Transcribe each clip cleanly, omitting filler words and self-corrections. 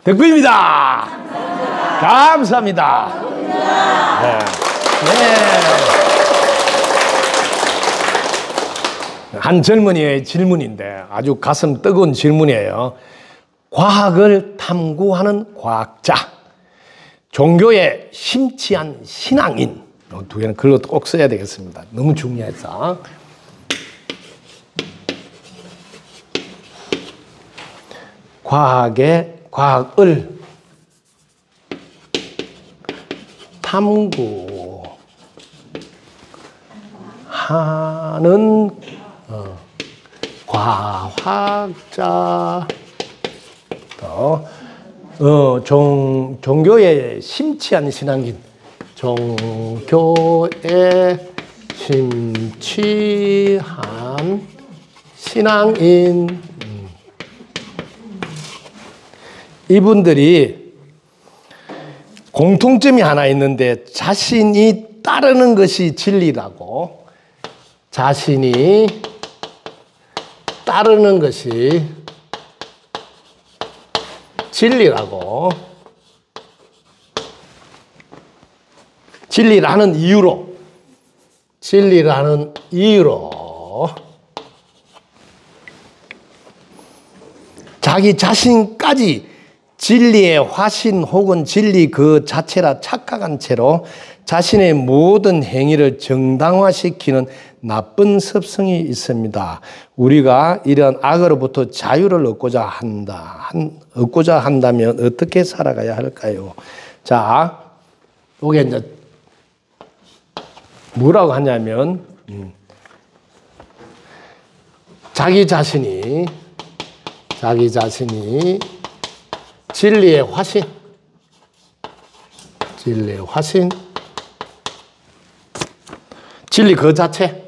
덕구입니다. 감사합니다. 네. 네. 한 젊은이의 질문인데 아주 가슴 뜨거운 질문이에요. 과학을 탐구하는 과학자, 종교에 심취한 신앙인, 두 개는 글로 꼭 써야 되겠습니다. 너무 중요해서. 과학을 탐구하는 과학자, 종교에 심취한 신앙인, 종교에 심취한 신앙인. 이분들이 공통점이 하나 있는데 자신이 따르는 것이 진리라고, 자신이 따르는 것이 진리라고, 진리라는 이유로 자기 자신까지 진리의 화신 혹은 진리 그 자체라 착각한 채로 자신의 모든 행위를 정당화시키는 나쁜 습성이 있습니다. 우리가 이런 악으로부터 자유를 얻고자 한다면 어떻게 살아가야 할까요? 자, 이게 이제 뭐라고 하냐면, 자기 자신이 진리의 화신, 진리 그 자체,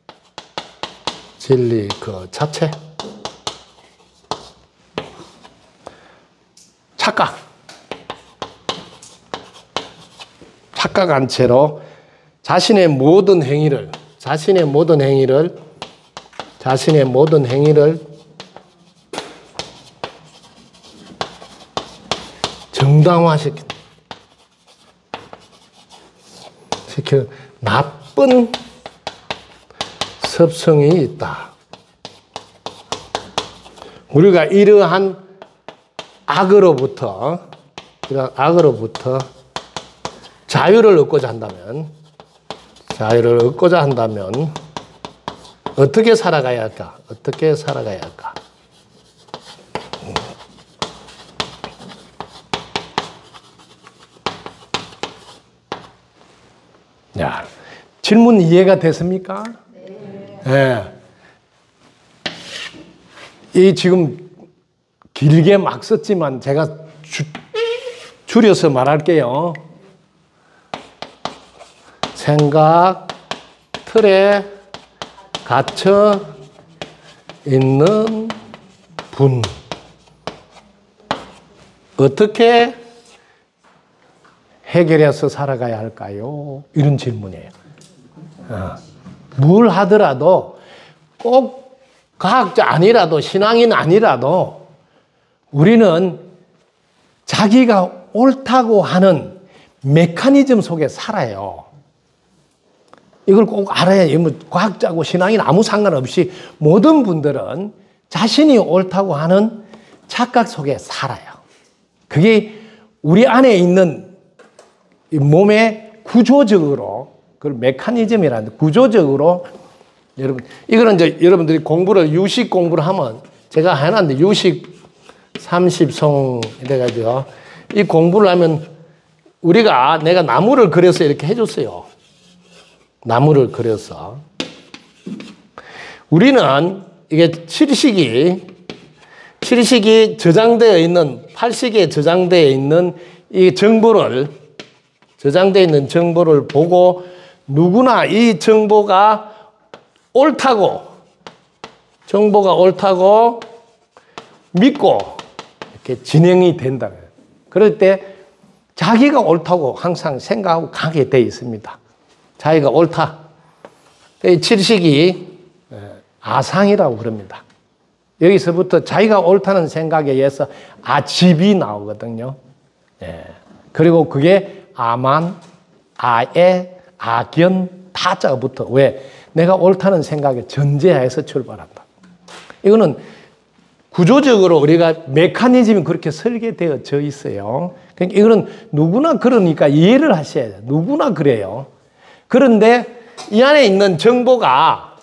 착각한 채로 자신의 모든 행위를 정당화시키는 나쁜 습성이 있다. 우리가 이러한 악으로부터 자유를 얻고자 한다면 어떻게 살아가야 할까? 야, 질문 이해가 됐습니까? 네. 이 지금 길게 막 썼지만 제가 줄여서 말할게요. 생각 틀에 갇혀 있는 분, 어떻게 해결해서 살아가야 할까요? 이런 질문이에요. 뭘 하더라도 꼭 과학자 아니라도 신앙인 아니라도 우리는 자기가 옳다고 하는 메커니즘 속에 살아요. 이걸 꼭 알아야 해요. 과학자고 신앙인 아무 상관없이 모든 분들은 자신이 옳다고 하는 착각 속에 살아요. 그게 우리 안에 있는 이 몸의 구조적으로, 그걸 메커니즘이라는데 구조적으로, 여러분, 이거는 이제 여러분들이 유식 공부를 하면 제가 해놨는데 유식 30송 이래가지고 이 공부를 하면 내가 나무를 그려서 이렇게 해줬어요. 나무를 그려서. 우리는 이게 7식이 저장되어 있는, 8식에 저장되어 있는 이 정보를 보고 누구나 이 정보가 옳다고 믿고 이렇게 진행이 된다. 그럴 때 자기가 옳다고 항상 생각하고 가게 돼 있습니다. 자기가 옳다. 이 7식이 아상이라고 그럽니다. 여기서부터 자기가 옳다는 생각에 의해서 아집이 나오거든요. 예. 그리고 그게 아만, 아에, 아견, 타자부터. 왜? 내가 옳다는 생각에 전제하에서 출발한다. 이거는 구조적으로 우리가 메커니즘이 그렇게 설계되어져 있어요. 그러니까 이거는 누구나 그러니까 이해를 하셔야 돼요. 누구나 그래요. 그런데 이 안에 있는 정보가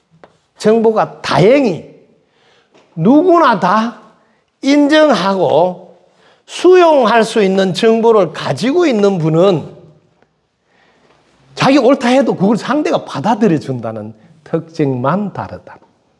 다행히 누구나 다 인정하고 수용할 수 있는 정보를 가지고 있는 분은 자기 옳다 해도 그걸 상대가 받아들여 준다는 특징만 다르다.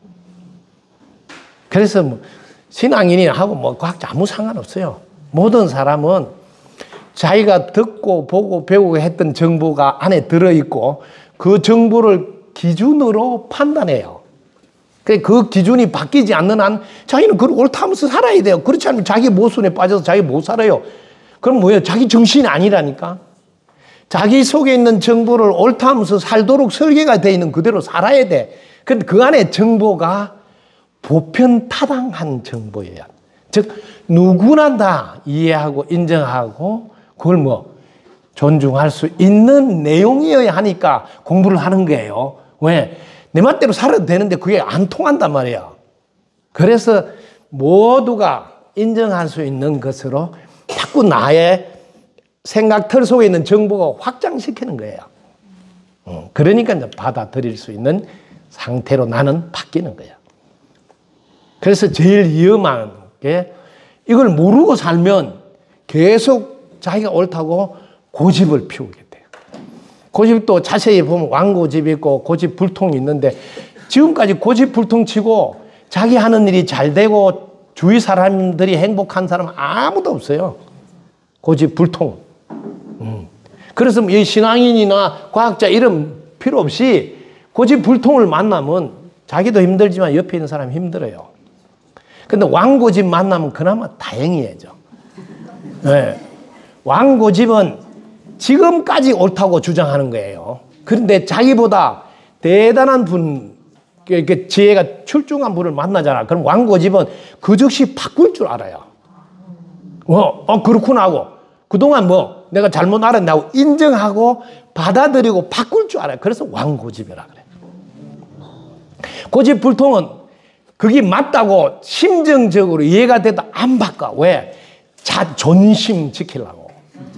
그래서 뭐 신앙인이 하고 뭐 과학자 아무 상관없어요. 모든 사람은 자기가 듣고 보고 배우고 했던 정보가 안에 들어있고 그 정보를 기준으로 판단해요. 그 기준이 바뀌지 않는 한 자기는 그걸 옳다 하면서 살아야 돼요. 그렇지 않으면 자기 모순에 빠져서 자기 못 살아요. 그럼 뭐예요? 자기 정신이 아니라니까. 자기 속에 있는 정보를 옳다 하면서 살도록 설계가 되어 있는 그대로 살아야 돼. 근데 그 안에 정보가 보편타당한 정보예요. 즉 누구나 다 이해하고 인정하고 그걸 뭐 존중할 수 있는 내용이어야 하니까 공부를 하는 거예요. 왜? 내 맛대로 살아도 되는데 그게 안 통한단 말이야. 그래서 모두가 인정할 수 있는 것으로 자꾸 나의 생각틀 속에 있는 정보가 확장시키는 거예요. 그러니까 이제 받아들일 수 있는 상태로 나는 바뀌는 거예요. 그래서 제일 위험한 게 이걸 모르고 살면 계속 자기가 옳다고 고집을 피우게 돼요. 고집도 자세히 보면 왕고집이 있고 고집불통이 있는데 지금까지 고집불통 치고 자기 하는 일이 잘 되고 주위 사람들이 행복한 사람은 아무도 없어요. 고집불통. 그래서 이 신앙인이나 과학자 이름 필요 없이 고집불통을 만나면 자기도 힘들지만 옆에 있는 사람이 힘들어요. 근데 왕고집 만나면 그나마 다행이죠. 네. 왕고집은 지금까지 옳다고 주장하는 거예요. 그런데 자기보다 대단한 분, 지혜가 출중한 분을 만나잖아. 그럼 왕고집은 그 즉시 바꿀 줄 알아요. 그렇구나 하고 그동안 뭐 내가 잘못 알았네 하고 인정하고 받아들이고 바꿀 줄 알아요. 그래서 왕고집이라 그래. 고집불통은 그게 맞다고 심정적으로 이해가 돼도 안 바꿔. 왜? 존심 지키려고.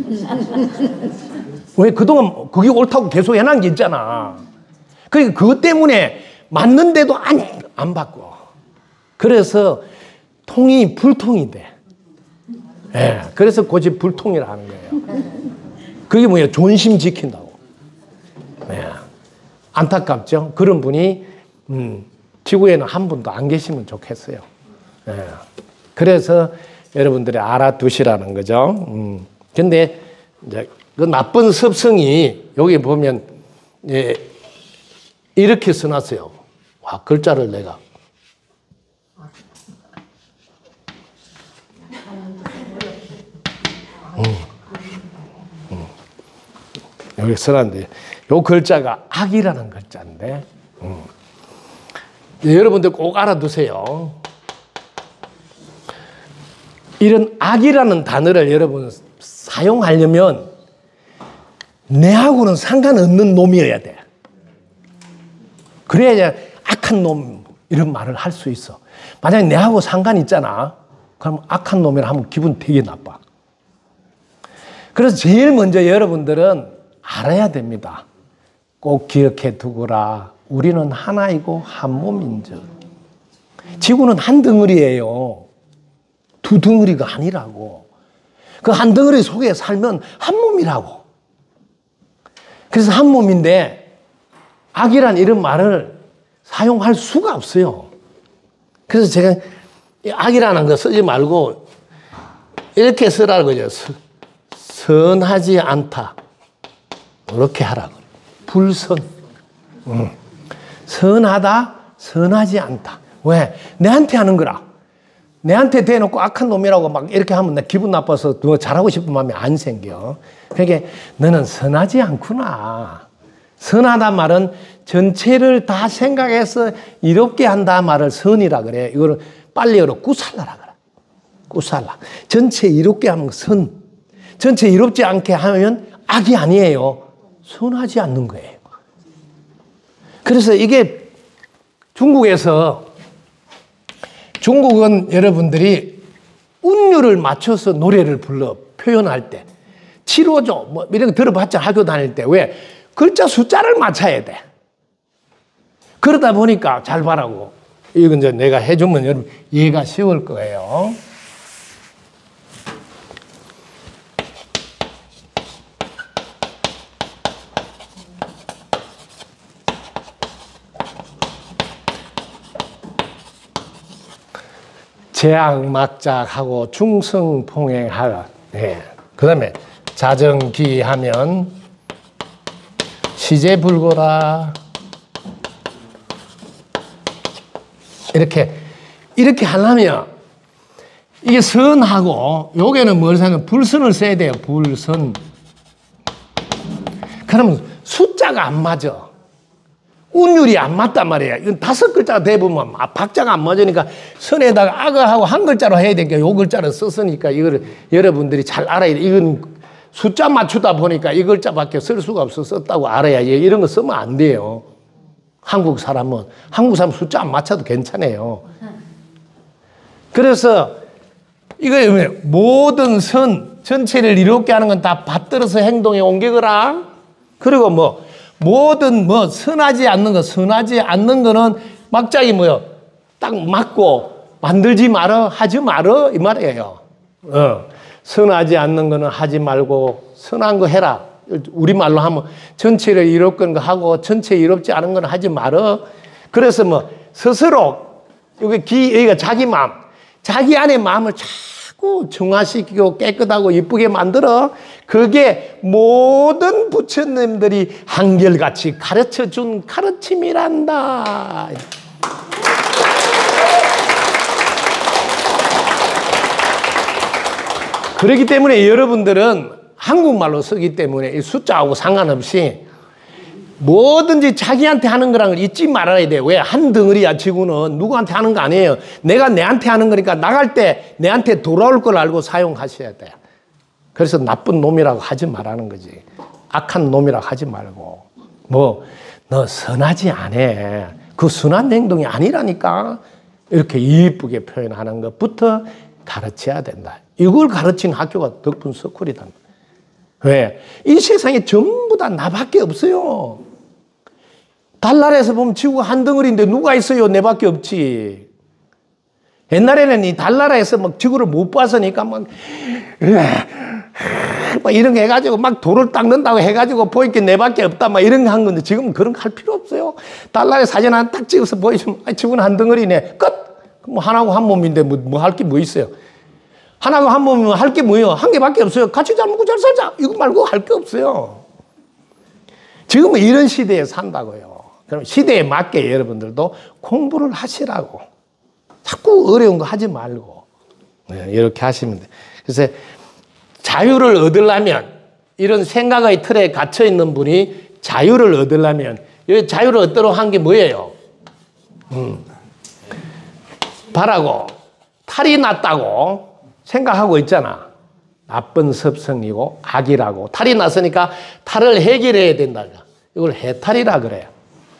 왜? 그동안 그게 옳다고 계속 해놓은 게 있잖아. 그러니까 그것 때문에 맞는데도 안 바꿔. 그래서 통이 불통이 돼. 예, 그래서 고집불통이라 하는 거예요. 그게 뭐예요? 존심 지킨다고. 예, 안타깝죠? 그런 분이 지구에는 한 분도 안 계시면 좋겠어요. 예, 그래서 여러분들이 알아두시라는 거죠. 근데 이제 그 나쁜 습성이 여기 보면 예, 이렇게 써놨어요. 와, 글자를 내가. 여기 써놨는데 요 글자가 악이라는 글자인데 여러분들 꼭 알아두세요. 이런 악이라는 단어를 여러분 사용하려면 내하고는 상관없는 놈이어야 돼. 그래야 악한 놈 이런 말을 할 수 있어. 만약에 내하고 상관 있잖아. 그럼 악한 놈이라 하면 기분 되게 나빠. 그래서 제일 먼저 여러분들은 알아야 됩니다. 꼭 기억해 두거라. 우리는 하나이고 한 몸인즉. 지구는 한 덩어리예요. 두 덩어리가 아니라고. 그 한 덩어리 속에 살면 한 몸이라고. 그래서 한 몸인데 악이란 이런 말을 사용할 수가 없어요. 그래서 제가 악이라는 거 쓰지 말고 이렇게 쓰라고 그러죠. 선하지 않다. 이렇게 하라고. 불선. 선하다, 선하지 않다. 왜? 내한테 하는 거라. 내한테 대놓고 악한 놈이라고 막 이렇게 하면 나 기분 나빠서 더 잘하고 싶은 마음이 안 생겨. 그러니까 너는 선하지 않구나. 선하다 말은 전체를 다 생각해서 이롭게 한다 말을 선이라 그래. 이거를 빨리 열어 꾸살라라 그래. 꾸살라. 전체 이롭게 하면 선. 전체 이롭지 않게 하면 악이 아니에요. 선하지 않는 거예요. 그래서 이게 중국은 여러분들이 운율을 맞춰서 노래를 불러 표현할 때 치료조 뭐 이런 거 들어봤자 학교 다닐 때 왜 글자 숫자를 맞춰야 돼. 그러다 보니까 잘 봐라고. 이건 이제 내가 해주면 여러분 이해가 쉬울 거예요. 제악막작하고 중성폭행하라. 네. 그 다음에 자정기하면 시제불고라. 이렇게 하려면 이게 선하고 여기는 뭘 사는 불선을 써야 돼요. 불선. 그러면 숫자가 안 맞아. 운율이 안 맞단 말이에요. 이건 5글자가 대부분 박자가 안 맞으니까 선에다가 악어하고 한 글자로 해야 되니까 요 글자를 썼으니까 이거를 여러분들이 잘 알아야 돼. 이건 숫자 맞추다 보니까 이 글자밖에 쓸 수가 없어 썼다고 알아야 이런 거 쓰면 안 돼요. 한국 사람은 숫자 안 맞춰도 괜찮아요. 그래서 이거 모든 선 전체를 이롭게 하는 건 다 받들어서 행동에 옮기거라. 그리고 모든 선하지 않는 거는 막장이 딱 맞고 만들지 말어 하지 말어 이 말이에요. 선하지 않는 거는 하지 말고 선한 거 해라. 우리말로 하면 전체를 이롭건 거 하고 전체 이롭지 않은 건 하지 말어. 그래서 스스로 여기가 자기 마음, 자기 안의 마음을 자꾸 정화시키고 깨끗하고 이쁘게 만들어. 그게 모든 부처님들이 한결같이 가르쳐준 가르침이란다. 그렇기 때문에 여러분들은 한국말로 쓰기 때문에 이 숫자하고 상관없이 뭐든지 자기한테 하는 거랑을 잊지 말아야 돼요. 왜? 한 덩어리야. 지구는 누구한테 하는 거 아니에요. 내가 내한테 하는 거니까 나갈 때 내한테 돌아올 걸 알고 사용하셔야 돼요. 그래서 나쁜 놈이라고 하지 말라는 거지. 악한 놈이라고 하지 말고 너 선하지 않아. 그 선한 행동이 아니라니까. 이렇게 이쁘게 표현하는 것부터 가르쳐야 된다. 이걸 가르친 학교가 덕분 스쿨이다. 왜? 이 세상에 전부 다 나밖에 없어요. 달나라에서 보면 지구가 한 덩어리인데 누가 있어요? 내밖에 없지. 옛날에는 이 달나라에서 지구를 못 봤으니까 막 이런 거 해가지고 막 돌을 닦는다고 해가지고 보이게 내밖에 없다 막 이런 거 한 건데 지금은 그런 거 할 필요 없어요. 달나라에 사진 하나 딱 찍어서 보여주면 지구는 한 덩어리네. 끝! 하나고 한 몸인데 할 게 뭐 있어요? 하나고 한 몸이면 할 게 뭐예요? 한 개밖에 없어요. 같이 잘 먹고 잘 살자. 이거 말고 할 게 없어요. 지금은 이런 시대에 산다고요. 그럼 시대에 맞게 여러분들도 공부를 하시라고. 자꾸 어려운 거 하지 말고. 이렇게 하시면 돼요. 그래서 자유를 얻으려면 이런 생각의 틀에 갇혀 있는 분이 자유를 얻으려면 자유를 얻도록 한 게 뭐예요? 바라고 탈이 났다고 생각하고 있잖아. 나쁜 습성이고 악이라고. 탈이 났으니까 탈을 해결해야 된다. 이걸 해탈이라 그래요.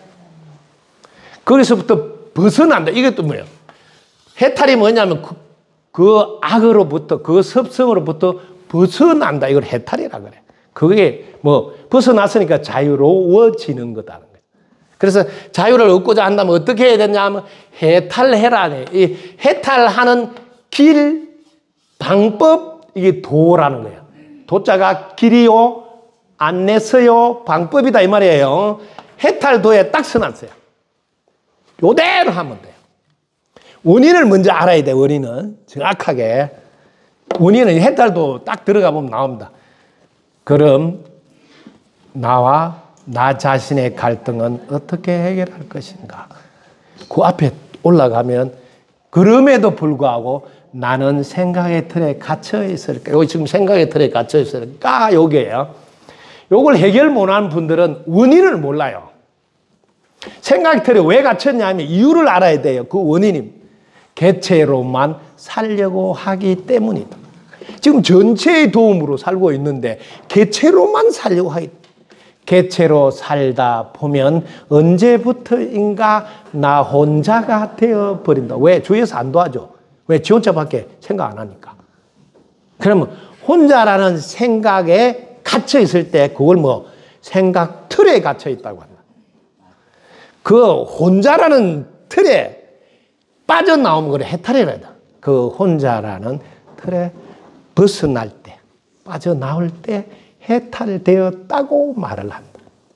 거기서부터 벗어난다. 이것도 뭐예요? 해탈이 뭐냐면 그 악으로부터 그 습성으로부터 벗어난다. 이걸 해탈이라 그래. 그게 벗어났으니까 자유로워지는 거다는 거예요. 그래서 자유를 얻고자 한다면 어떻게 해야 되냐 하면 해탈해라. 이 해탈하는 길, 방법, 이게 도라는 거예요. 도자가 길이요, 안내서요, 방법이다 이 말이에요. 해탈도에 딱 써놨어요. 요대로 하면 돼요. 원인을 먼저 알아야 돼. 원인은 정확하게. 원인은 해탈도 딱 들어가 보면 나옵니다. 그럼 나와 나 자신의 갈등은 어떻게 해결할 것인가? 그 앞에 올라가면 그럼에도 불구하고 나는 생각의 틀에 갇혀 있을까? 여기 지금 생각의 틀에 갇혀 있을까? 요게요. 요걸 해결 못하는 분들은 원인을 몰라요. 생각의 틀에 왜 갇혔냐 하면 이유를 알아야 돼요. 그 원인이. 개체로만 살려고 하기 때문이다. 지금 전체의 도움으로 살고 있는데 개체로만 살려고 하기 때문이다. 개체로 살다 보면 언제부터인가 나 혼자가 되어버린다. 왜? 주위에서 안 도와줘. 왜? 지 혼자밖에 생각 안 하니까. 그러면 혼자라는 생각에 갇혀 있을 때 그걸 뭐 생각 틀에 갇혀 있다고 한다. 그 혼자라는 틀에 빠져나오면 그걸 해탈이라 해야 돼. 그 혼자라는 틀에 벗어날 때, 빠져나올 때 해탈되었다고 말을 한다.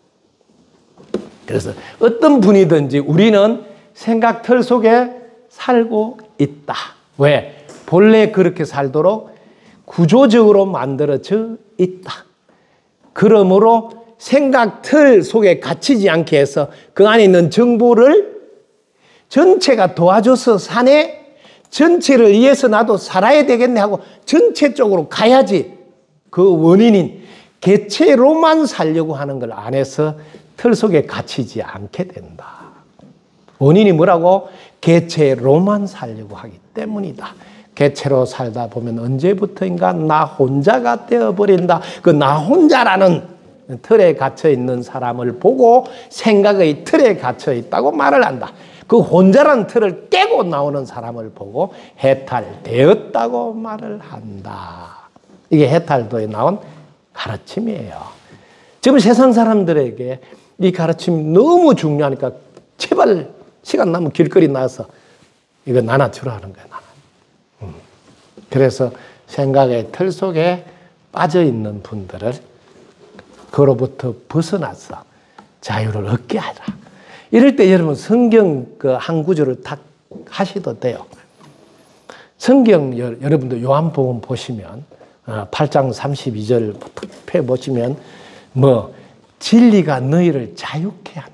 그래서 어떤 분이든지 우리는 생각 틀 속에 살고 있다. 왜? 본래 그렇게 살도록 구조적으로 만들어져 있다. 그러므로 생각 틀 속에 갇히지 않게 해서 그 안에 있는 정보를 전체가 도와줘서 사네, 전체를 위해서 나도 살아야 되겠네 하고 전체 쪽으로 가야지 그 원인인 개체로만 살려고 하는 걸 안 해서 틀 속에 갇히지 않게 된다. 원인이 뭐라고? 개체로만 살려고 하기 때문이다. 개체로 살다 보면 언제부터인가 나 혼자가 되어버린다. 그 나 혼자라는 틀에 갇혀 있는 사람을 보고 생각의 틀에 갇혀 있다고 말을 한다. 그 혼자라는 틀을 깨고 나오는 사람을 보고 해탈되었다고 말을 한다. 이게 해탈도에 나온 가르침이에요. 지금 세상 사람들에게 이 가르침이 너무 중요하니까 제발 시간 나면 길거리 나와서 이거 나눠주라 하는 거야. 나눠. 그래서 생각의 틀 속에 빠져있는 분들을 그로부터 벗어나서 자유를 얻게 하라. 이럴 때 여러분 성경 그 한 구절을 딱 하셔도 돼요. 성경 여러분들 요한복음 보시면 8장 32절부터 펴보시면 뭐 진리가 너희를 자유케 하는,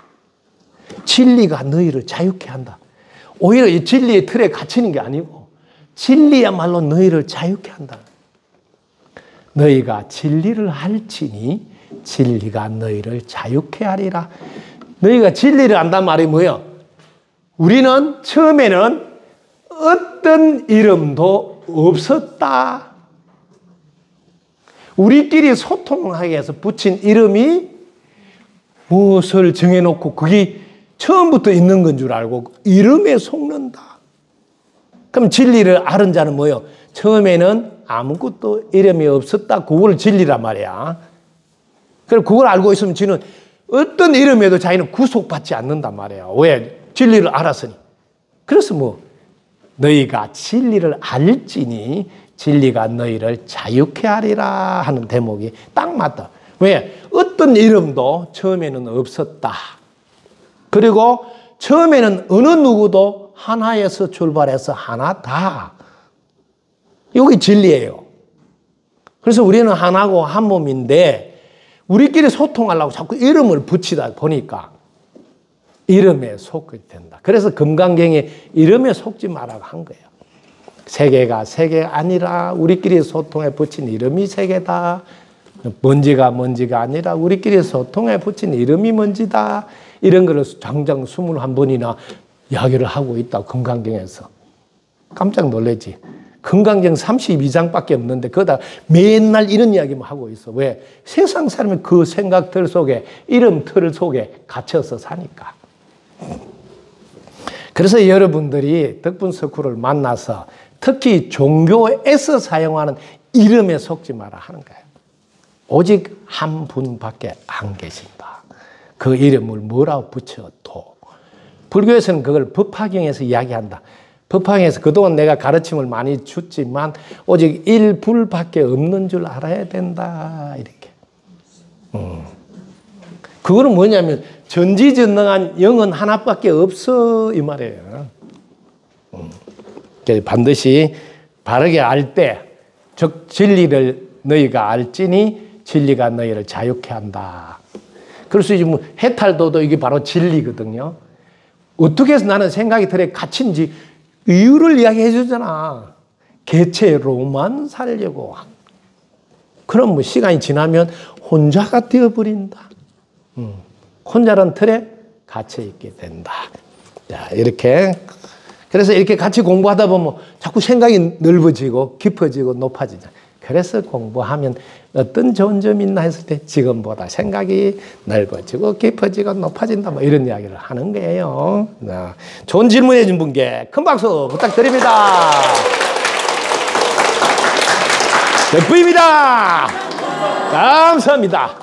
진리가 너희를 자유케 한다. 오히려 이 진리의 틀에 갇히는 게 아니고 진리야말로 너희를 자유케 한다. 너희가 진리를 알지니 진리가 너희를 자유케 하리라. 너희가 진리를 안단 말이 뭐예요? 우리는 처음에는 어떤 이름도 없었다. 우리끼리 소통하기 위해서 붙인 이름이 무엇을 정해놓고 그게 처음부터 있는 건 줄 알고 이름에 속는다. 그럼 진리를 아는 자는 뭐예요? 처음에는 아무것도 이름이 없었다. 그걸 진리란 말이야. 그럼 그걸 알고 있으면 지는 어떤 이름에도 자기는 구속받지 않는단 말이에요. 왜? 진리를 알았으니. 그래서 뭐 너희가 진리를 알지니 진리가 너희를 자유케 하리라 하는 대목이 딱 맞다. 왜? 어떤 이름도 처음에는 없었다. 그리고 처음에는 어느 누구도 하나에서 출발해서 하나다. 이게 진리예요. 그래서 우리는 하나고 한 몸인데 우리끼리 소통하려고 자꾸 이름을 붙이다 보니까 이름에 속게 된다. 그래서 금강경에 이름에 속지 말라고 한 거예요. 세계가 세계가 아니라 우리끼리 소통에 붙인 이름이 세계다. 먼지가 먼지가 아니라 우리끼리 소통에 붙인 이름이 먼지다. 이런 거를 장장 21번이나 이야기를 하고 있다. 금강경에서. 깜짝 놀라지. 금강경 32장밖에 없는데 그거다 맨날 이런 이야기만 하고 있어. 왜? 세상 사람이 그 생각들 속에 이름 틀 속에 갇혀서 사니까. 그래서 여러분들이 덕분석후를 만나서 특히 종교에서 사용하는 이름에 속지 마라 하는 거예요. 오직 한 분밖에 안 계신다. 그 이름을 뭐라고 붙여도. 불교에서는 그걸 법화경에서 이야기한다. 법화경에서 그동안 내가 가르침을 많이 줬지만 오직 일불밖에 없는 줄 알아야 된다. 이렇게. 그거는 뭐냐면 전지전능한 영은 하나밖에 없어 이 말이에요. 반드시 바르게 알 때 즉 진리를 너희가 알지니 진리가 너희를 자유케 한다. 그래서 이제 뭐 해탈도도 이게 바로 진리거든요. 어떻게 해서 나는 생각이 들에 갇힌지 이유를 이야기해 주잖아. 개체로만 살려고. 그럼 뭐 시간이 지나면 혼자가 되어버린다. 혼자란 틀에 갇혀 있게 된다. 자, 이렇게 그래서 이렇게 같이 공부하다 보면 자꾸 생각이 넓어지고 깊어지고 높아지죠. 그래서 공부하면 어떤 좋은 점이 있나 했을 때 지금보다 생각이 넓어지고 깊어지고 높아진다 뭐 이런 이야기를 하는 거예요. 좋은 질문해 준 분께 큰 박수 부탁드립니다. 덕분입니다. 감사합니다.